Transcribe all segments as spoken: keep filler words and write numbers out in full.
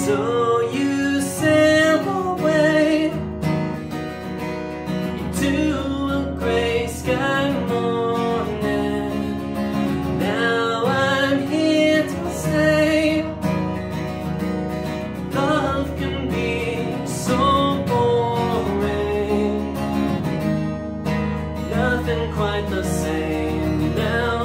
So you sail away into a gray sky morning. Now I'm here to say love can be so boring, nothing quite the same now.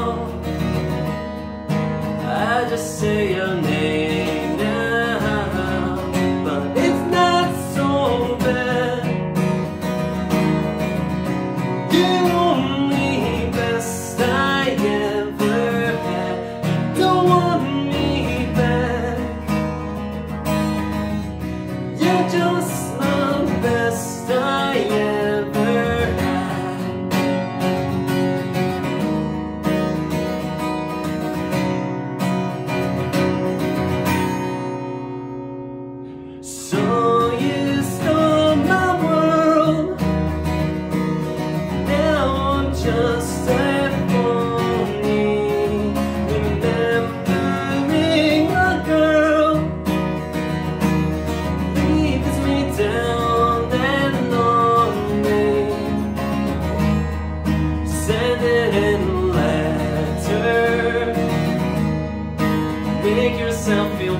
I just say your name now, but it's not so bad. You're the only best I ever had. Don't want me back. You're just the best I ever had. So you stole my world. Now I'm just at phony, remembering a girl leaves me down and lonely. Send it in a letter, make yourself feel